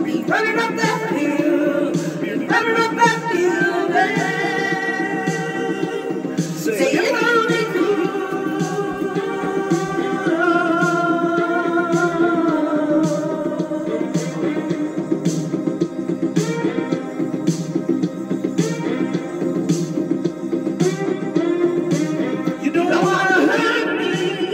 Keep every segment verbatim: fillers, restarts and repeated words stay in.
be running up that hill, be running up that hill, babe. Say you're gonna be cool. You don't wanna hurt me,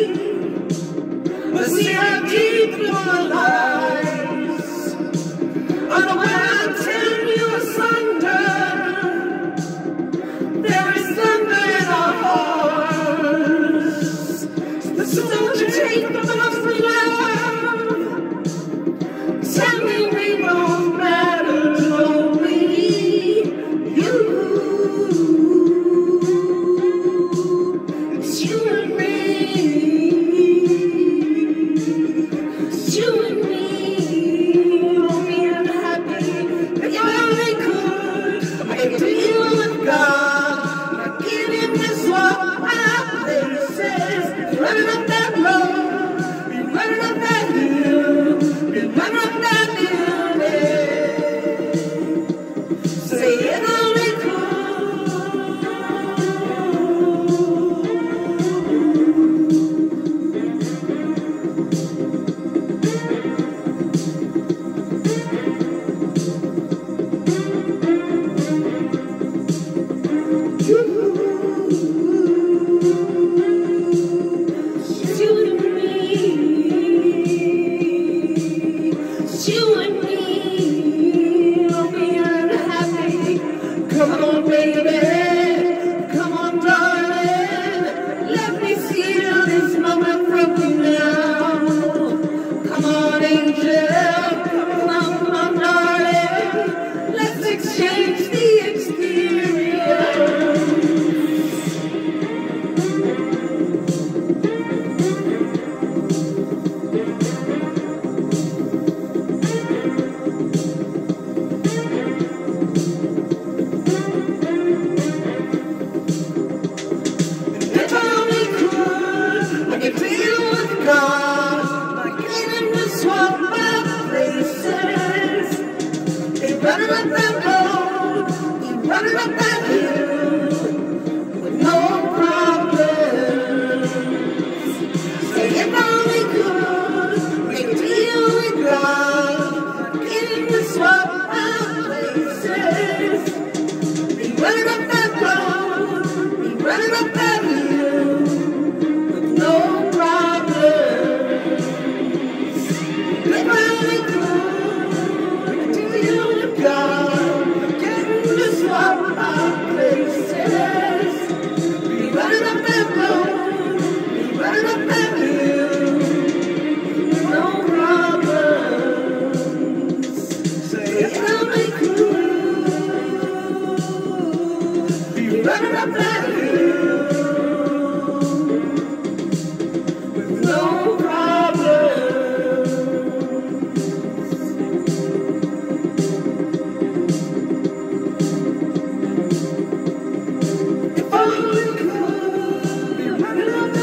but see I keep your lies. Unaware I turn you asunder. There is thunder in our hearts. So don't you take the loss of love. Tell me we both matter, only you. It's you and me. It's you and me. Oh, being happy. If you only could, I can deal with God. Not giving this love our places. Running up that road, be running up that hill, be running up that building. Say it only could. It's you and me. It's you and me. Oh, being happy. Come on, baby. Come on, darling. Let me feel this moment from you now. Come on, angel. Come on, come on, darling. Let's exchange the experience. If I only could, I could deal with God. By getting to swap my places. Be running up that road, be running up that hill, with no problems. Say if I only could, we could deal with God. By getting to swap my places. Be running up that road, be running up that hill, with no problems. If I only could, we could deal with God. Getting to swap our places. Be running up that road, be running up that hill, with no problems. Say if I only could, be running up that hill, with no problems. If only we could be running up